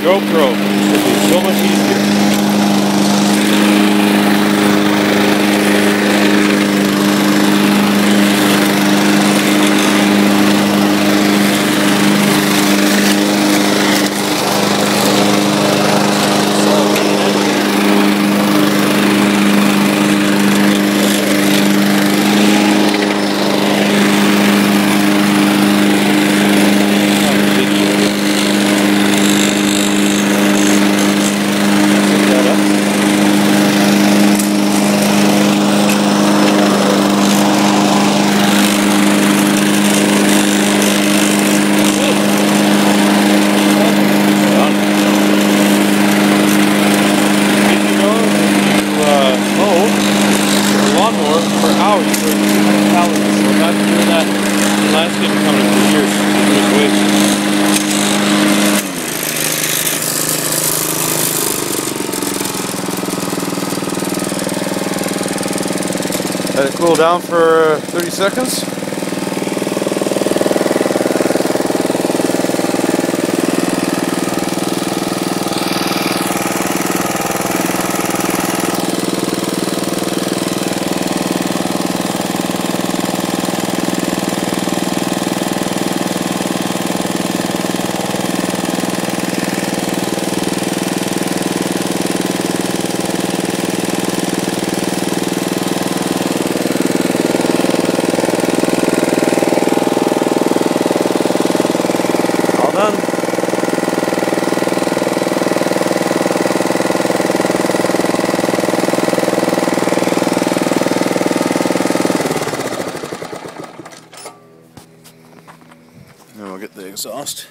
GoPro. It'll be so much easier. Let it cool down for 30 seconds. Done. Now we'll get the exhaust.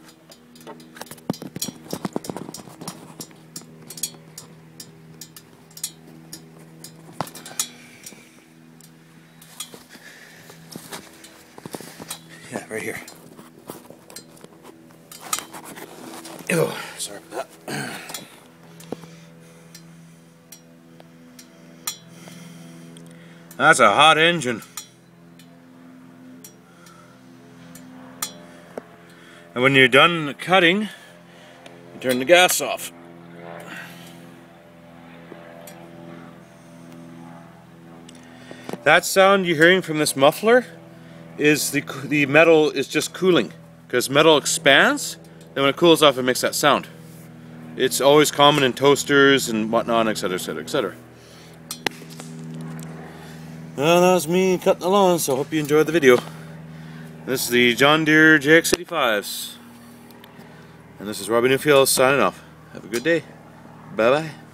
Yeah, right here. Oh, sorry about that. That's a hot engine. And when you're done cutting, you turn the gas off. That sound you're hearing from this muffler is the metal is just cooling, because metal expands. Then when it cools off, it makes that sound. It's always common in toasters and whatnot, etc., etc., etc. Well, that was me cutting the lawn, so I hope you enjoyed the video. This is the John Deere JX85s. And this is Robbie Newfield signing off. Have a good day. Bye-bye.